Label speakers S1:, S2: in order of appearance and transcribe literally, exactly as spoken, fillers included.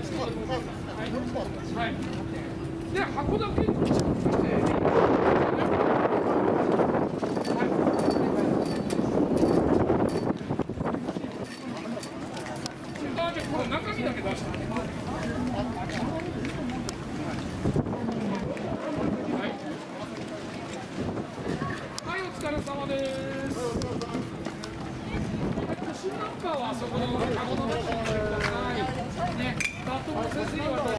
S1: していただきます。はい。で、箱だけにしまして。あ、じゃあ、この中身だけ出して。はい、お疲れ様です。新ナンバーはそこのカゴの中に入れてください。ね、バットも先生に渡